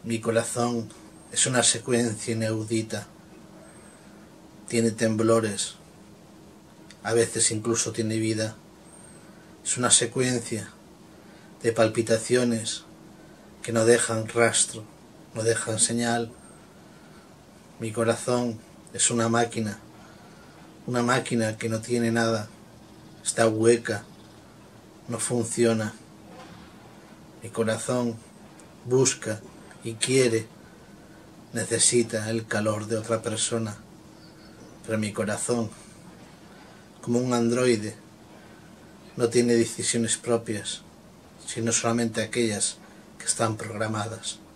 Mi corazón es una secuencia inaudita. Tiene temblores, a veces incluso tiene vida. Es una secuencia de palpitaciones que no dejan rastro, no dejan señal. Mi corazón es una máquina que no tiene nada, está hueca, no funciona. Mi corazón busca y quiere, necesita el calor de otra persona, pero mi corazón, como un androide, no tiene decisiones propias, sino solamente aquellas que están programadas.